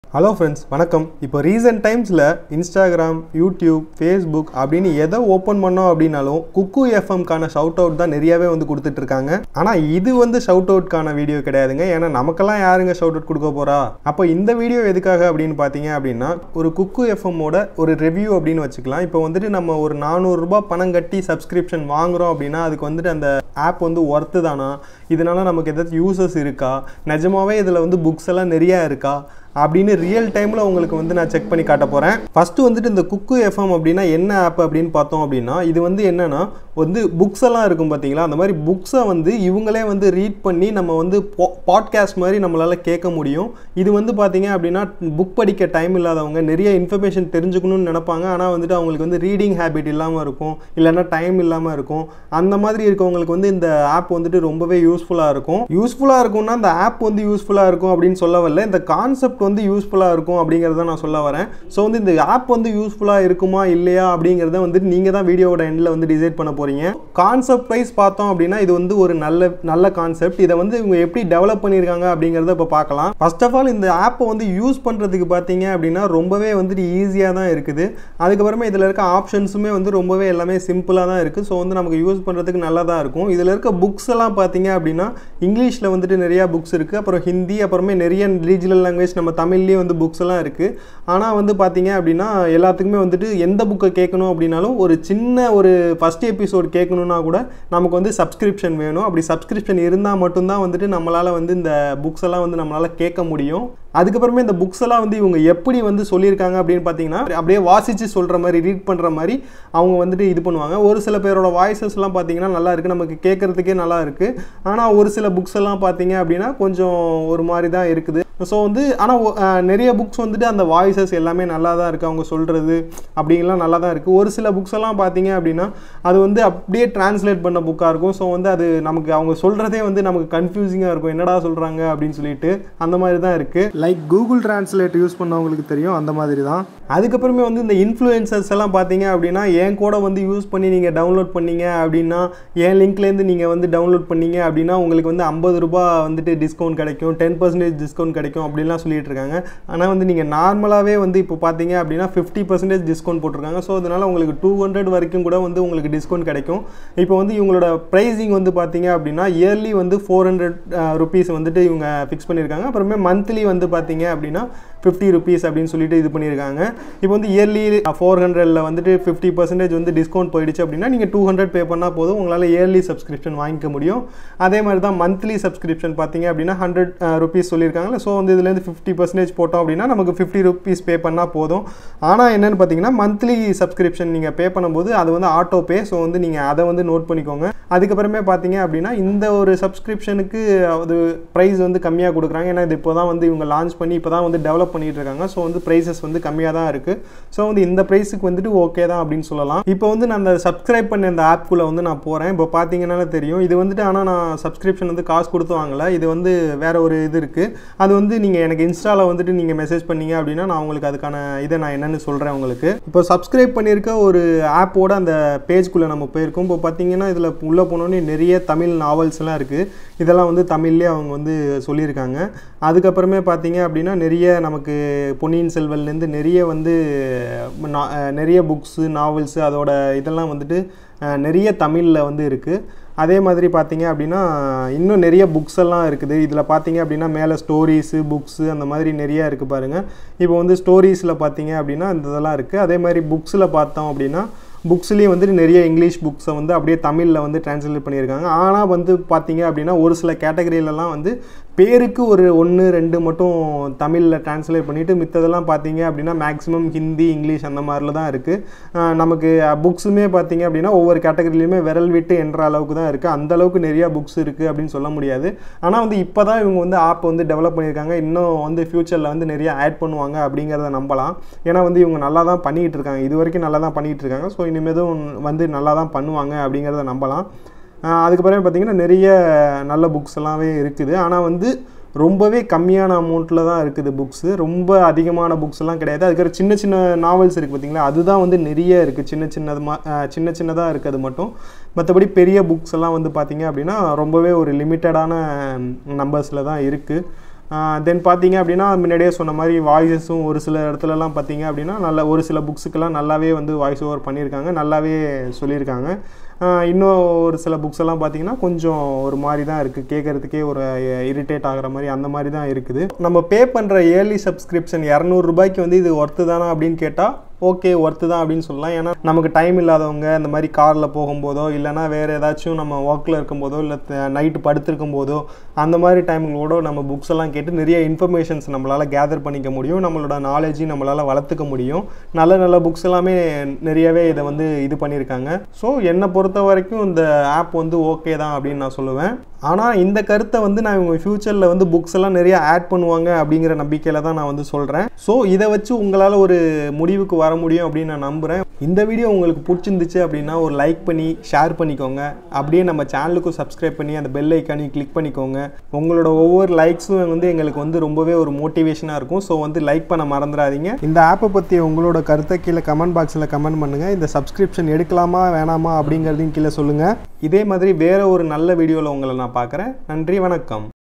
Hello friends, வணக்கம். இப்போ recent timesல Instagram, YouTube, Facebook அப்படின்னு எதை ஓபன் பண்ணோம் அப்படினாலும் Kuku FM கான ஷவுட் அவுட் தான் நிறையவே வந்து கொடுத்துட்டு இருக்காங்க. ஆனா இது வந்து ஷவுட் அவுட் கான வீடியோ கிடையாதுங்க. ஏன்னா நமக்கெல்லாம் யாருங்க ஷவுட் அவுட் கொடுக்க போறா? அப்போ இந்த வீடியோ எதுக்காக அப்படினு பாத்தீங்க அப்படினா ஒரு Kuku FM ஓட ஒரு ரிவ்யூ அப்படினு வச்சுக்கலாம். இப்போ வந்துட்டு நம்ம ஒரு 400 ரூபாய் பணம் கட்டி சப்ஸ்கிரிப்ஷன் வாங்குறோம் அப்படினா அதுக்கு வந்துட்டு அந்த ஆப் வந்து வொர்த் தானா? இதனால நமக்கு ஏதாவது யூசஸ் இருக்கா? நிஜமாவே இதுல வந்து புக்ஸ் எல்லாம் நிறைய இருக்கா? அப்படின்னு ரியல் டைமில் உங்களுக்கு வந்து நான் செக் பண்ணி காட்ட போகிறேன். ஃபஸ்ட்டு வந்துட்டு இந்த Kuku FM அப்படின்னா என்ன ஆப் அப்படின்னு பார்த்தோம் அப்படின்னா இது வந்து என்னென்னா வந்து புக்ஸ் எல்லாம் இருக்கும் பார்த்தீங்களா, அந்த மாதிரி புக்ஸை வந்து இவங்களே வந்து ரீட் பண்ணி நம்ம வந்து பாட்காஸ்ட் மாதிரி நம்மளால் கேட்க முடியும். இது வந்து பார்த்தீங்க அப்படின்னா புக் படிக்க டைம் இல்லாதவங்க நிறைய இன்ஃபர்மேஷன் தெரிஞ்சுக்கணும்னு நினைப்பாங்க. ஆனால் வந்துட்டு அவங்களுக்கு வந்து ரீடிங் ஹேபிட் இல்லாமல் இருக்கும், இல்லைன்னா டைம் இல்லாமல் இருக்கும். அந்த மாதிரி இருக்கவங்களுக்கு வந்து இந்த ஆப் வந்துட்டு ரொம்பவே யூஸ்ஃபுல்லாக இருக்கும். யூஸ்ஃபுல்லாக இருக்கும்னா இந்த ஆப் வந்து யூஸ்ஃபுல்லாக இருக்கும் அப்படின்னு சொல்ல வரல, இந்த கான்செப்ட் வந்து யூஸ்ஃபுல்லாக இருக்கும் அப்படிங்கிறத நான் சொல்ல வரேன். ஸோ வந்து இந்த ஆப் வந்து யூஸ்ஃபுல்லாக இருக்குமா இல்லையா அப்படிங்கிறத வந்து நீங்கள் தான் வீடியோவோட எண்டில் வந்து டிசைட் பண்ண போகிறீங்க. கான்செப்ட் வைஸ் பார்த்தோம் அப்படின்னா இது வந்து ஒரு நல்ல கான்செப்ட். இதை வந்து இவங்க எப்படி டெவலப் பண்ணியிருக்காங்க அப்படிங்கிறத இப்போ பார்க்கலாம். ஃபர்ஸ்ட் ஆஃப் ஆல் இந்த ஆப்பை வந்து யூஸ் பண்ணுறதுக்கு பார்த்தீங்க அப்படின்னா ரொம்பவே வந்துட்டு ஈஸியாக தான் இருக்குது. அதுக்கப்புறமா இதில் இருக்க ஆப்ஷன்ஸுமே வந்து ரொம்பவே எல்லாமே சிம்பிளாக தான் இருக்குது. ஸோ வந்து நமக்கு யூஸ் பண்ணுறதுக்கு நல்லா தான் இருக்கும். இதில் இருக்க புக்ஸ் எல்லாம் பார்த்தீங்க அப்படின்னா இங்கிலீஷில் வந்துட்டு நிறையா புக்ஸ் இருக்குது, அப்புறம் ஹிந்தி, அப்புறமே நிறைய ரீஜனல் லாங்குவேஜ் நம்ம தமிழ்லேயே வந்து புக்ஸ் எல்லாம் இருக்குது. ஆனால் வந்து பார்த்தீங்க அப்படின்னா எல்லாத்துக்குமே வந்துட்டு எந்த புக்கை கேட்கணும் அப்படின்னாலும் ஒரு சின்ன ஒரு ஃபஸ்ட் எபிசோட் கேட்கணுன்னா கூட நமக்கு வந்து சப்ஸ்கிரிப்ஷன் வேணும். அப்படி சப்ஸ்கிரிப்ஷன் இருந்தால் மட்டும்தான் வந்துட்டு நம்மளால் வந்து இந்த புக்ஸ் எல்லாம் வந்து நம்மளால் கேட்க முடியும். அதுக்கப்புறமே இந்த புக்ஸ் எல்லாம் வந்து இவங்க எப்படி வந்து சொல்லியிருக்காங்க அப்படின்னு பார்த்தீங்கன்னா அப்படியே வாசித்து சொல்கிற மாதிரி, ரீட் பண்ணுற மாதிரி அவங்க வந்துட்டு இது பண்ணுவாங்க. ஒரு சில பேரோட வாய்ஸஸ்லாம் பார்த்தீங்கன்னா நல்லா இருக்குது, நமக்கு கேட்குறதுக்கே நல்லா இருக்குது. ஆனால் ஒரு சில புக்ஸ் எல்லாம் பார்த்தீங்க அப்படின்னா கொஞ்சம் ஒரு மாதிரி தான் இருக்குது. ஸோ வந்து ஆனால் நிறைய புக்ஸ் வந்துட்டு அந்த வாய்ஸஸ் எல்லாமே நல்லா தான் இருக்குது, அவங்க சொல்கிறது அப்படிங்கலாம் நல்லா தான் இருக்குது. ஒரு சில புக்ஸ் எல்லாம் பார்த்தீங்க அப்படின்னா அது வந்து அப்படியே டிரான்ஸ்லேட் பண்ண புக்காக இருக்கும். ஸோ வந்து அது நமக்கு அவங்க சொல்கிறதே வந்து நமக்கு கன்ஃபியூசிங்காக இருக்கும், என்னடா சொல்கிறாங்க அப்படின்னு சொல்லிட்டு. அந்த மாதிரி தான் இருக்குது. லைக் கூகுள் டிரான்ஸ்லேட் யூஸ் பண்ணவங்களுக்கு தெரியும், அந்த மாதிரி தான். அதுக்கப்புறமே வந்து இந்த இன்ஃப்ளூயன்சர்ஸ் எல்லாம் பார்த்தீங்க அப்படின்னா என் கூட வந்து யூஸ் பண்ணி நீங்கள் டவுன்லோட் பண்ணீங்க அப்படின்னா, என் லிங்க்லேருந்து நீங்கள் வந்து டவுன்லோட் பண்ணீங்க அப்படின்னா உங்களுக்கு வந்து 50 ரூபா வந்துட்டு டிஸ்கவுண்ட் கிடைக்கும், 10% டிஸ்கவுண்ட் கிடைக்கும் அப்படின்லாம் சொல்லிட்டு இருக்காங்க. ஆனால் வந்து நீங்கள் நார்மலாகவே வந்து இப்போ பார்த்தீங்க அப்படின்னா 50% டிஸ்கவுண்ட் போட்டிருக்காங்க. ஸோ அதனால் உங்களுக்கு 200 வரைக்கும் கூட வந்து உங்களுக்கு டிஸ்கவுண்ட் கிடைக்கும். இப்போ வந்து இவங்களோட ப்ரைஸிங் வந்து பார்த்தீங்க அப்படின்னா இயர்லி வந்து 400 ருபீஸ் வந்துட்டு இவங்க ஃபிக்ஸ் பண்ணியிருக்காங்க. அப்புறமே மந்த்லி வந்து பார்த்தீங்க அப்படின்னா 50 ருபீஸ் அப்படின்னு சொல்லிட்டு இது பண்ணியிருக்காங்க. இப்போ வந்து இயர்லி 400ல் வந்துட்டு 50% வந்து டிஸ்கவுண்ட் போயிடுச்சு அப்படின்னா நீங்கள் 200 பே பண்ணால் போதும், உங்களால் இயர்லி சப்ஸ்கிரிப்ஷன் வாங்கிக்க முடியும். அதே மாதிரி தான் மந்த்லி சப்ஸ்கிரிப்ஷன் பார்த்தீங்க அப்படின்னா 100 ருபீஸ் சொல்லியிருக்காங்க. ஸோ வந்து இதுலேருந்து 50% போட்டோம் அப்படின்னா நமக்கு 50 ருபீஸ் பே பண்ணால் போதும். ஆனால் என்னென்னு பார்த்தீங்கன்னா மந்த்லி சப்ஸ்கிரிப்ஷன் நீங்கள் பே பண்ணும்போது அது வந்து ஆட்டோ பே. ஸோ வந்து நீங்கள் அதை வந்து நோட் பண்ணிக்கோங்க. அதுக்கப்புறமே பார்த்தீங்க அப்படின்னா இந்த ஒரு சப்ஸ்கிரிப்ஷனுக்கு அது ப்ரைஸ் வந்து கம்மியாக கொடுக்குறாங்க. ஏன்னா இது இப்போ தான் வந்து இவங்க லான்ச் பண்ணி இப்போ தான் வந்து டெவலப் பண்ணிட்டு இருக்காங்க. ஸோ வந்து ப்ரைஸஸ் வந்து கம்மியாக தான் இருக்குது. ஸோ வந்து இந்த ப்ரைஸுக்கு வந்துட்டு ஓகே தான் அப்படின்னு சொல்லலாம். இப்போ வந்து நான் அந்த சப்ஸ்கிரைப் பண்ண இந்த ஆப்குள்ளே வந்து நான் போகிறேன். இப்போ பார்த்தீங்கன்னால தெரியும் இது வந்துட்டு, ஆனால் நான் சப்ஸ்கிரிப்ஷன் வந்து காசு கொடுத்து வாங்கலை. இது வந்து வேற ஒரு இது இருக்குது. அது வந்து நீங்கள் எனக்கு இன்ஸ்டாவில் வந்துட்டு நீங்கள் மெசேஜ் பண்ணீங்க அப்படின்னா நான் உங்களுக்கு அதுக்கான இதை நான் என்னென்னு சொல்கிறேன் உங்களுக்கு. இப்போ சப்ஸ்கிரைப் பண்ணியிருக்க ஒரு ஆப்போட அந்த பேஜ்குள்ளே நம்ம போயிருக்கோம். இப்போ பார்த்தீங்கன்னா இதில் உள்ளே போனோன்னே நிறைய தமிழ் நாவல்ஸ்லாம் இருக்குது. இதெல்லாம் வந்து தமிழ்லேயே அவங்க வந்து சொல்லியிருக்காங்க. அதுக்கப்புறமே பார்த்தீங்க அப்படின்னா நிறைய நமக்கு பொன்னியின் செல்வன்லேருந்து நிறைய வந்து நிறைய புக்ஸு, நாவல்ஸு, அதோட இதெல்லாம் வந்துட்டு நிறைய தமிழில் வந்து இருக்குது. அதே மாதிரி பார்த்தீங்க அப்படின்னா இன்னும் நிறைய புக்ஸ் எல்லாம் இருக்குது. இதில் பார்த்தீங்க அப்படின்னா மேலே ஸ்டோரிஸு, புக்ஸு அந்த மாதிரி நிறையா இருக்குது பாருங்கள். இப்போ வந்து ஸ்டோரிஸில் பார்த்தீங்க அப்படின்னா இந்த இதெல்லாம் இருக்குது. அதே மாதிரி புக்ஸில் பார்த்தோம் அப்படின்னா புக்ஸ்லேயே வந்துட்டு நிறைய இங்கிலீஷ் புக்ஸை வந்து அப்படியே தமிழில் வந்து டிரான்ஸ்லேட் பண்ணியிருக்காங்க. ஆனால் வந்து பார்த்தீங்க அப்படின்னா ஒரு சில கேட்டகரியிலலாம் வந்து பேருக்கு ஒரு 1, 2 மட்டும் தமிழில் டிரான்ஸ்லேட் பண்ணிவிட்டு மித்ததெல்லாம் பார்த்தீங்க அப்படின்னா மேக்ஸிமம் ஹிந்தி, இங்கிலீஷ் அந்த மாதிரில தான் இருக்குது. நமக்கு புக்ஸுமே பார்த்தீங்க அப்படின்னா ஒவ்வொரு கேட்டகரியிலையுமே விரல் விட்டு என்ற அளவுக்கு தான் இருக்குது. அந்தளவுக்கு நிறையா புக்ஸ் இருக்குது அப்படின்னு சொல்ல முடியாது. ஆனால் வந்து இப்போ தான் இவங்க வந்து ஆப் வந்து டெவலப் பண்ணியிருக்காங்க. இன்னும் வந்து ஃப்யூச்சரில் வந்து நிறைய ஆட் பண்ணுவாங்க அப்படிங்கிறத நம்பலாம். ஏன்னா வந்து இவங்க நல்லா தான் பண்ணிகிட்டு இருக்காங்க, இது வரைக்கும் நல்லா தான் பண்ணிகிட்டு இருக்காங்க. ஸோ இனிமேதும் வந்து நல்லா தான் பண்ணுவாங்க அப்படிங்கிறத நம்பலாம். அதுக்கப்புறம் பார்த்திங்கன்னா நிறைய நல்ல புக்ஸ் எல்லாமே இருக்குது. ஆனால் வந்து ரொம்பவே கம்மியான அமௌண்ட்டில் தான் இருக்குது புக்ஸு. ரொம்ப அதிகமான புக்ஸ் எல்லாம் கிடையாது. அதுக்கப்புறம் சின்ன சின்ன நாவல்ஸ் இருக்குது பார்த்திங்களா, அதுதான் வந்து நிறைய இருக்குது. சின்ன சின்னதாக இருக்குது அது மட்டும். மற்றபடி பெரிய புக்ஸ் எல்லாம் வந்து பார்த்திங்க அப்படின்னா ரொம்பவே ஒரு லிமிட்டடான நம்பர்ஸில் தான் இருக்குது. தென் பார்த்தீங்க அப்படின்னா முன்னாடியே சொன்ன மாதிரி வாய்ஸஸும் ஒரு சில இடத்துலலாம் பார்த்தீங்க அப்படின்னா நல்ல ஒரு சில புக்ஸுக்கெல்லாம் நல்லாவே வந்து வாய்ஸ் ஓவர் பண்ணியிருக்காங்க, நல்லாவே சொல்லியிருக்காங்க. இன்னும் ஒரு சில புக்ஸ் எல்லாம் பார்த்தீங்கன்னா கொஞ்சம் ஒரு மாதிரி தான் இருக்குது, கேட்குறதுக்கே ஒரு இரிட்டேட் ஆகிற மாதிரி அந்த மாதிரி தான் இருக்குது. நம்ம பே பண்ணுற இயர்லி சப்ஸ்கிரிப்ஷன் 200 ரூபாய்க்கு வந்து இது ஒர்த்து தானா அப்படின்னு கேட்டால் ஓகே ஒர்த்து தான் அப்படின்னு சொல்லலாம். ஏன்னா நமக்கு டைம் இல்லாதவங்க இந்த மாதிரி காரில் போகும்போதோ இல்லைனா வேறு ஏதாச்சும் நம்ம ஒர்க்கில் இருக்கும்போதோ இல்லை நைட்டு படுத்திருக்கும் போதோ அந்த மாதிரி டைம்களோட நம்ம புக்ஸ் எல்லாம் கேட்டு நிறைய இன்ஃபர்மேஷன்ஸ் நம்மளால் கேதர் பண்ணிக்க முடியும், நம்மளோட நாலேஜையும் நம்மளால் வளர்த்துக்க முடியும். நல்ல நல்ல புக்ஸ் எல்லாமே நிறையவே இதை வந்து இது பண்ணியிருக்காங்க. ஸோ என்னை பொறுத்த வரைக்கும் இந்த ஆப் வந்து ஓகே தான் அப்படின்னு நான் சொல்லுவேன். ஆனால் இந்த கருத்தை வந்து நான் இவங்க ஃப்யூச்சரில் வந்து புக்ஸ் எல்லாம் நிறைய ஆட் பண்ணுவாங்க அப்படிங்கிற நம்பிக்கையில் தான் நான் வந்து சொல்கிறேன். ஸோ இதை வச்சு உங்களால் ஒரு முடிவுக்கு வர முடியும் அப்படின்னு நான் நம்புகிறேன். இந்த வீடியோ உங்களுக்கு பிடிச்சிருந்துச்சு அப்படின்னா ஒரு லைக் பண்ணி ஷேர் பண்ணிக்கோங்க. அப்படியே நம்ம சேனலுக்கும் சப்ஸ்கிரைப் பண்ணி அந்த பெல் ஐக்கானையும் கிளிக் பண்ணிக்கோங்க. உங்களோட ஒவ்வொரு லைக்ஸும் வந்து எங்களுக்கு வந்து ரொம்பவே ஒரு மோட்டிவேஷனாக இருக்கும். ஸோ வந்து லைக் பண்ண மறந்துடாதீங்க. இந்த ஆப்பை பற்றி உங்களோட கருத்தை கீழே கமெண்ட் பாக்ஸில் கமெண்ட் பண்ணுங்கள். இந்த சப்ஸ்கிரிப்ஷன் எடுக்கலாமா வேணாமா அப்படிங்கிறதையும் கீழே சொல்லுங்கள். இதே மாதிரி வேறு ஒரு நல்ல வீடியோவில் உங்களை நான் பார்க்குறேன். நன்றி, வணக்கம்.